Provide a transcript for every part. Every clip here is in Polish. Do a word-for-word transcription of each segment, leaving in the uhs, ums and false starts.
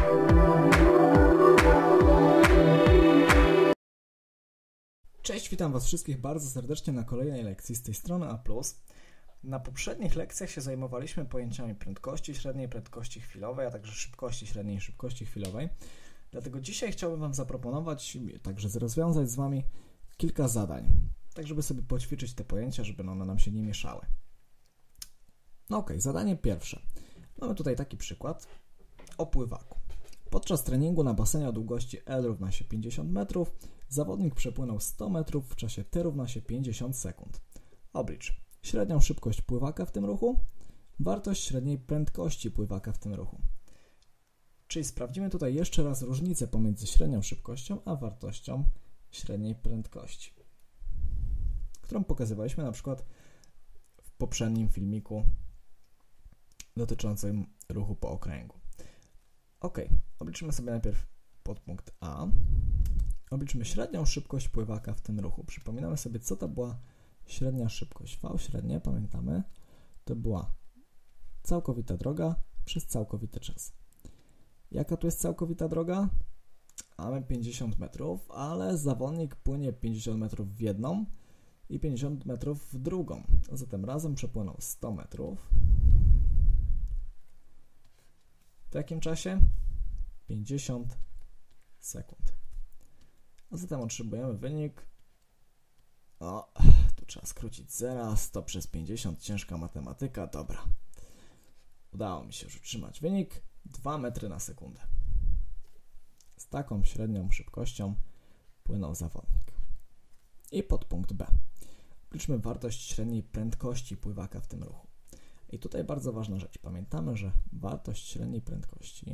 Cześć, witam Was wszystkich bardzo serdecznie na kolejnej lekcji z tej strony A plus. Na poprzednich lekcjach się zajmowaliśmy pojęciami prędkości średniej, prędkości chwilowej, a także szybkości średniej i szybkości chwilowej. Dlatego dzisiaj chciałbym Wam zaproponować, także rozwiązać z Wami kilka zadań, tak żeby sobie poćwiczyć te pojęcia, żeby one nam się nie mieszały. No ok, zadanie pierwsze. Mamy tutaj taki przykład o pływaku. Podczas treningu na basenie o długości L równa się pięćdziesiąt metrów, zawodnik przepłynął sto metrów w czasie T równa się pięćdziesiąt sekund. Oblicz średnią szybkość pływaka w tym ruchu, wartość średniej prędkości pływaka w tym ruchu. Czyli sprawdzimy tutaj jeszcze raz różnicę pomiędzy średnią szybkością a wartością średniej prędkości, którą pokazywaliśmy na przykład w poprzednim filmiku dotyczącym ruchu po okręgu. Ok, obliczymy sobie najpierw podpunkt A. Obliczmy średnią szybkość pływaka w tym ruchu. Przypominamy sobie, co to była średnia szybkość. V średnie, pamiętamy, to była całkowita droga przez całkowity czas. Jaka tu jest całkowita droga? Mamy pięćdziesiąt metrów, ale zawodnik płynie pięćdziesiąt metrów w jedną i pięćdziesiąt metrów w drugą. Zatem razem przepłynął sto metrów. W jakim czasie? pięćdziesiąt sekund. A zatem otrzymujemy wynik. O, tu trzeba skrócić zera, sto przez pięćdziesiąt, ciężka matematyka, dobra. Udało mi się już utrzymać wynik dwa metry na sekundę. Z taką średnią szybkością płynął zawodnik. I podpunkt B. Obliczmy wartość średniej prędkości pływaka w tym ruchu. I tutaj bardzo ważna rzecz. Pamiętamy, że wartość średniej prędkości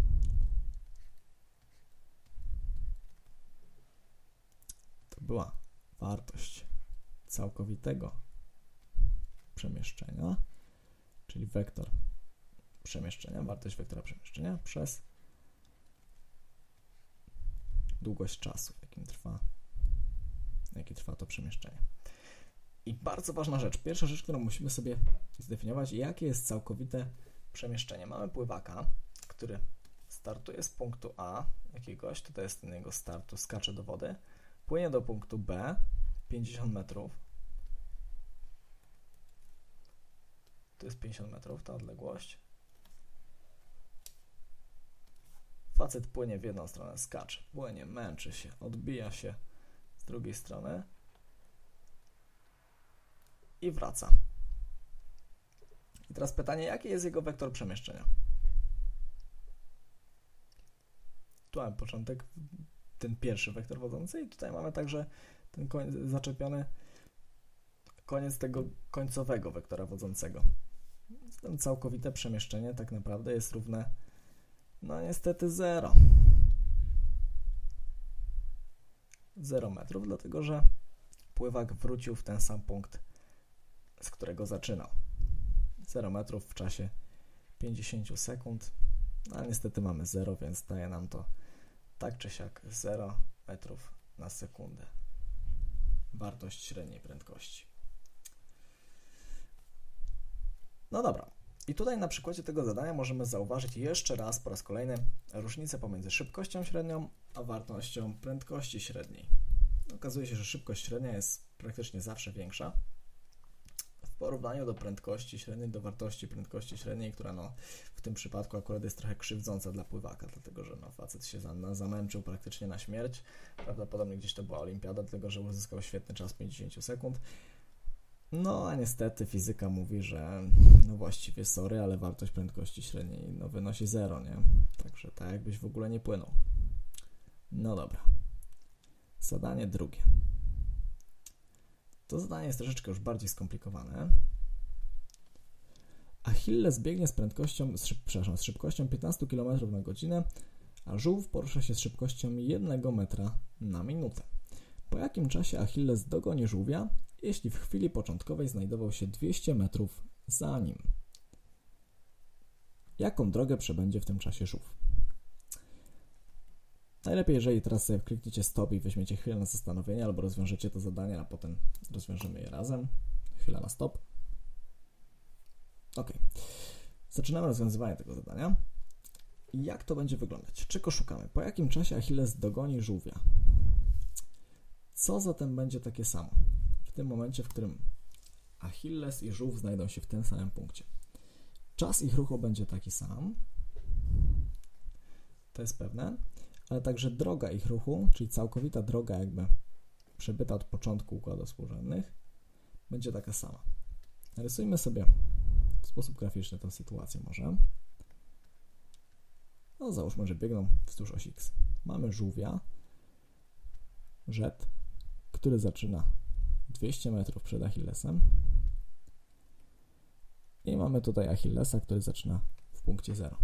to była wartość całkowitego przemieszczenia, czyli wektor przemieszczenia, wartość wektora przemieszczenia przez długość czasu, jakim trwa, jaki trwa to przemieszczenie. I bardzo ważna rzecz, pierwsza rzecz, którą musimy sobie zdefiniować, jakie jest całkowite przemieszczenie. Mamy pływaka, który startuje z punktu A jakiegoś, tutaj jest ten jego start, skacze do wody, płynie do punktu B, pięćdziesiąt metrów, to jest pięćdziesiąt metrów, ta odległość. Facet płynie w jedną stronę, skacze, płynie, męczy się, odbija się z drugiej strony i wraca. I teraz pytanie, jaki jest jego wektor przemieszczenia? Tu mamy początek, ten pierwszy wektor wodzący i tutaj mamy także ten koń, zaczepiony koniec tego końcowego wektora wodzącego. Ten całkowite przemieszczenie tak naprawdę jest równe, no niestety zero. zero metrów, dlatego że pływak wrócił w ten sam punkt, z którego zaczynał. zero metrów w czasie pięćdziesiąt sekund, no, ale niestety mamy zero, więc daje nam to tak czy siak zero metrów na sekundę. Wartość średniej prędkości. No dobra. I tutaj na przykładzie tego zadania możemy zauważyć jeszcze raz, po raz kolejny, różnicę pomiędzy szybkością średnią a wartością prędkości średniej. Okazuje się, że szybkość średnia jest praktycznie zawsze większa w porównaniu do prędkości średniej, do wartości prędkości średniej, która no, w tym przypadku akurat jest trochę krzywdząca dla pływaka, dlatego że no, facet się za, zamęczył praktycznie na śmierć. Prawdopodobnie gdzieś to była olimpiada, dlatego że uzyskał świetny czas pięćdziesiąt sekund. No a niestety fizyka mówi, że no właściwie sorry, ale wartość prędkości średniej no, wynosi zero, nie? Także tak jakbyś w ogóle nie płynął. No dobra. Zadanie drugie. To zadanie jest troszeczkę już bardziej skomplikowane. Achilles biegnie z prędkością, z, szyb, przepraszam, z szybkością piętnaście kilometrów na godzinę, a żółw porusza się z szybkością jednego metra na minutę. Po jakim czasie Achilles dogoni żółwia, jeśli w chwili początkowej znajdował się dwieście metrów za nim? Jaką drogę przebędzie w tym czasie żółw? Najlepiej, jeżeli teraz sobie klikniecie stop i weźmiecie chwilę na zastanowienie, albo rozwiążecie to zadanie, a potem rozwiążemy je razem. Chwila na stop. Ok. Zaczynamy rozwiązywanie tego zadania. I jak to będzie wyglądać? Czego szukamy? Po jakim czasie Achilles dogoni żółwia? Co zatem będzie takie samo? W tym momencie, w którym Achilles i żółw znajdą się w tym samym punkcie. Czas ich ruchu będzie taki sam. To jest pewne. Ale także droga ich ruchu, czyli całkowita droga jakby przebyta od początku układów współrzędnych, będzie taka sama. Narysujmy sobie w sposób graficzny tę sytuację może. No załóżmy, że biegną wzdłuż osi X. Mamy żółwia, rzet, który zaczyna dwieście metrów przed Achillesem. I mamy tutaj Achillesa, który zaczyna w punkcie zero.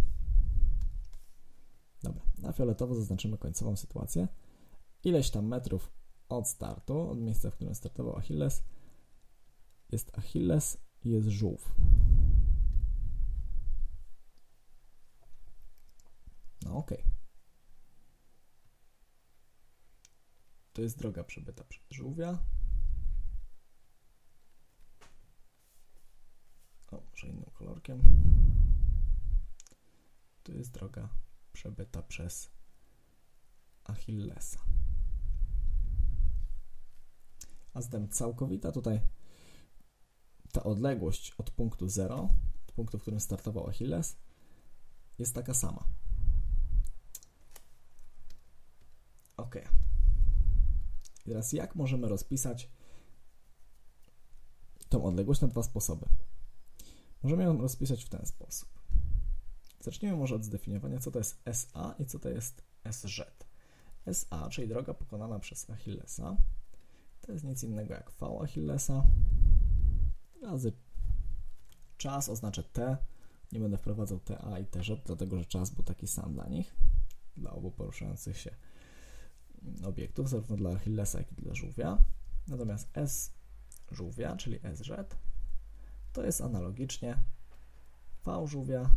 Dobra, na fioletowo zaznaczymy końcową sytuację. Ileś tam metrów od startu, od miejsca, w którym startował Achilles, jest Achilles i jest żółw. No okej. Okay. To jest droga przebyta przez żółwia. O, może innym kolorkiem. To jest droga przebyta przez Achillesa. A zatem całkowita tutaj ta odległość od punktu zero, od punktu, w którym startował Achilles, jest taka sama. Ok. I teraz jak możemy rozpisać tą odległość na dwa sposoby? Możemy ją rozpisać w ten sposób. Zacznijmy może od zdefiniowania, co to jest S A i co to jest S Z. S A, czyli droga pokonana przez Achillesa, to jest nic innego jak V Achillesa razy czas, oznacza T. Nie będę wprowadzał T A i T Z, dlatego że czas był taki sam dla nich, dla obu poruszających się obiektów, zarówno dla Achillesa, jak i dla żółwia. Natomiast S żółwia, czyli S Z, to jest analogicznie V żółwia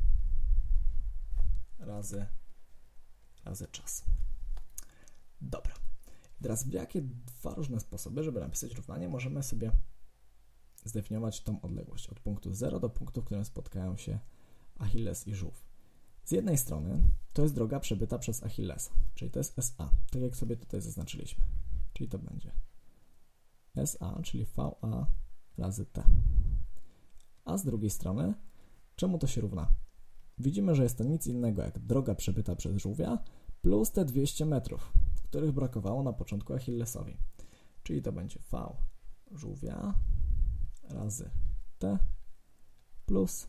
razy, razy czas. Dobra. Teraz w jakie dwa różne sposoby, żeby napisać równanie, możemy sobie zdefiniować tą odległość od punktu zero do punktu, w którym spotkają się Achilles i żółw. Z jednej strony to jest droga przebyta przez Achillesa, czyli to jest S A, tak jak sobie tutaj zaznaczyliśmy. Czyli to będzie S A, czyli V A razy T. A z drugiej strony, czemu to się równa? Widzimy, że jest to nic innego jak droga przebyta przez żółwia plus te dwieście metrów, których brakowało na początku Achillesowi. Czyli to będzie V żółwia razy T plus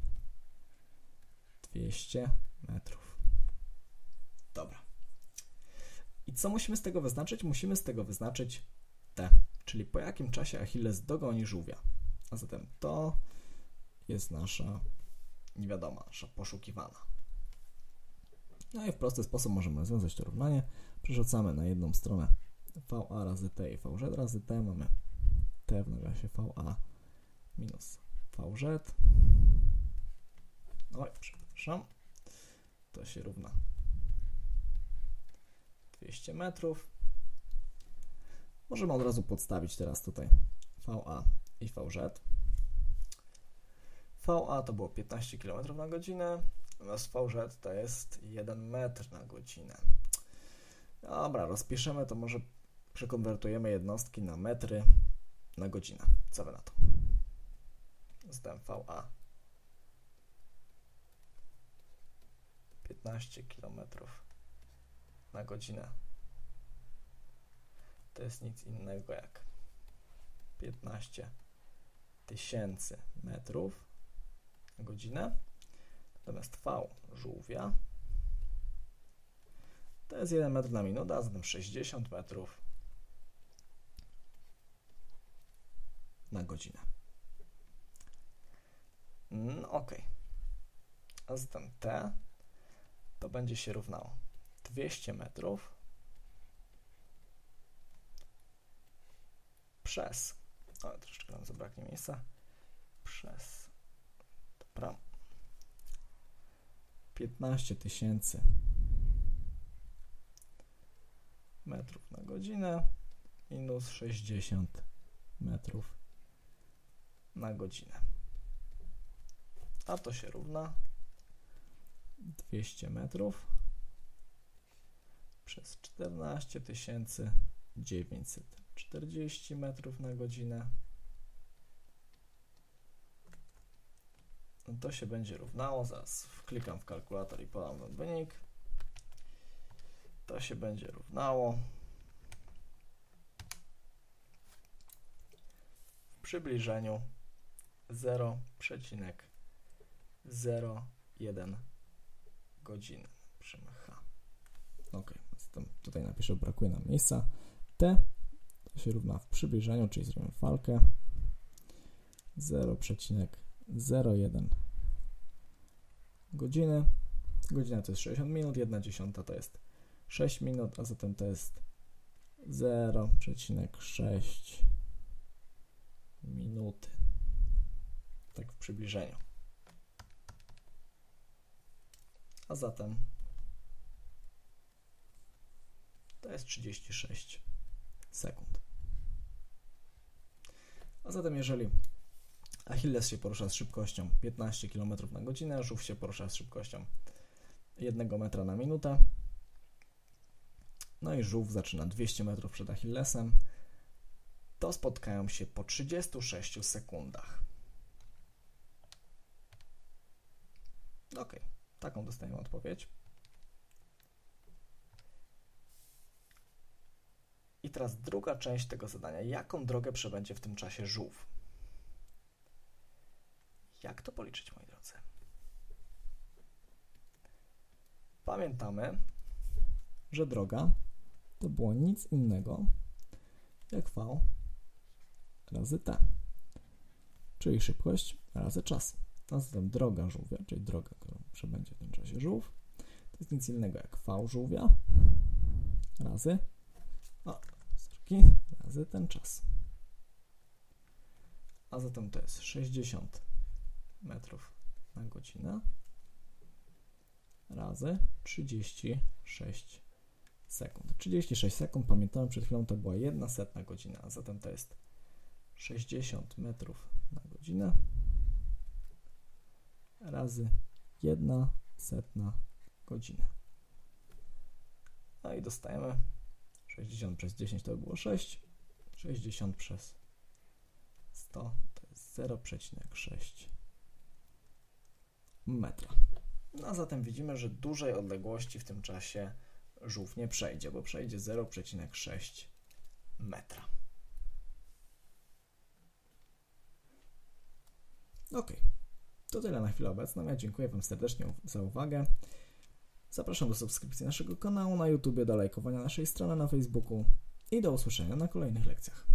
dwieście metrów. Dobra. I co musimy z tego wyznaczyć? Musimy z tego wyznaczyć T, czyli po jakim czasie Achilles dogoni żółwia. A zatem to jest nasza niewiadoma, nasza poszukiwana. No i w prosty sposób możemy rozwiązać to równanie. Przerzucamy na jedną stronę V A razy T i V Z razy T. Mamy T w nawiasie V A minus V Z. Oj, przepraszam. To się równa dwieście metrów. Możemy od razu podstawić teraz tutaj V A i V Z. V A to było piętnaście kilometrów na godzinę, natomiast V Z to jest jeden metr na godzinę. Dobra, rozpiszemy to, może przekonwertujemy jednostki na metry na godzinę. Co wy na to? Zdałem V A piętnaście kilometrów na godzinę. To jest nic innego jak piętnaście tysięcy metrów na godzinę. Natomiast V żółwia to jest jeden metr na minutę, a zatem sześćdziesiąt metrów na godzinę. No, ok. A zatem T to będzie się równało dwieście metrów przez, o, troszeczkę nam zabraknie miejsca, przez, dobra, piętnaście tysięcy metrów na godzinę minus sześćdziesiąt metrów na godzinę. A to się równa dwieście metrów przez czternaście tysięcy dziewięćset czterdzieści metrów na godzinę. No to się będzie równało, zaraz wklikam w kalkulator i podam ten wynik. To się będzie równało w przybliżeniu zero przecinek zero jeden godziny przy H. Ok, tutaj napiszę, brakuje nam miejsca. T to się równa w przybliżeniu, czyli zrobimy falkę zero przecinek zero jeden godziny. Godzina to jest sześćdziesiąt minut, jedna dziesiąta to jest sześć minut, a zatem to jest zero przecinek sześć minuty. Tak w przybliżeniu. A zatem to jest trzydzieści sześć sekund. A zatem jeżeli Achilles się porusza z szybkością piętnaście kilometrów na godzinę, żółw się porusza z szybkością jeden metra na minutę, no i żółw zaczyna dwieście metrów przed Achillesem, to spotkają się po trzydziestu sześciu sekundach. Ok, taką dostajemy odpowiedź. I teraz druga część tego zadania. Jaką drogę przebędzie w tym czasie żółw? Jak to policzyć, moi drodzy? Pamiętamy, że droga to było nic innego jak V razy T, czyli szybkość razy czas. A zatem droga żółwia, czyli droga, którą przebędzie w tym czasie żółw, to jest nic innego jak V żółwia razy, o, sorki, razy ten czas. A zatem to jest sześćdziesiąt metrów na godzinę razy trzydzieści sześć sekund. trzydzieści sześć sekund, pamiętamy, przed chwilą to była jedna setna godzina, a zatem to jest sześćdziesiąt metrów na godzinę razy jedna setna godzina. No i dostajemy sześćdziesiąt przez dziesięć to by było sześć, sześćdziesiąt przez sto to jest zero przecinek sześć metra. No a zatem widzimy, że dużej odległości w tym czasie żółw nie przejdzie, bo przejdzie zero przecinek sześć metra. Ok, to tyle na chwilę obecną. Ja dziękuję Wam serdecznie za uwagę. Zapraszam do subskrypcji naszego kanału na YouTube, do lajkowania naszej strony na Facebooku i do usłyszenia na kolejnych lekcjach.